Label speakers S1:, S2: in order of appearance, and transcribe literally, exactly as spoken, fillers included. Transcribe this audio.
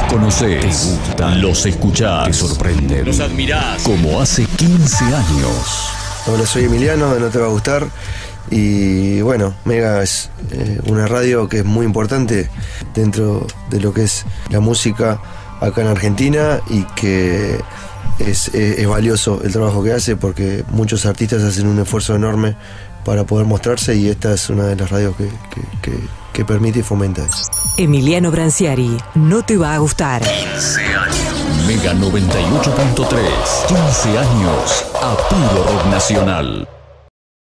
S1: conocés, te gustan, los escuchás, te sorprenden, los admirás, como hace quince años.
S2: Hola, soy Emiliano de No Te Va a Gustar. Y bueno, Mega es eh, una radio que es muy importante dentro de lo que es la música acá en Argentina, y que es, es, es valioso el trabajo que hace, porque muchos artistas hacen un esfuerzo enorme para poder mostrarse, y esta es una de las radios que, que, que, que permite y fomenta eso.
S3: Emiliano Branciari, No Te Va a Gustar.
S1: quince años. Mega noventa y ocho punto tres. quince años a puro rock nacional.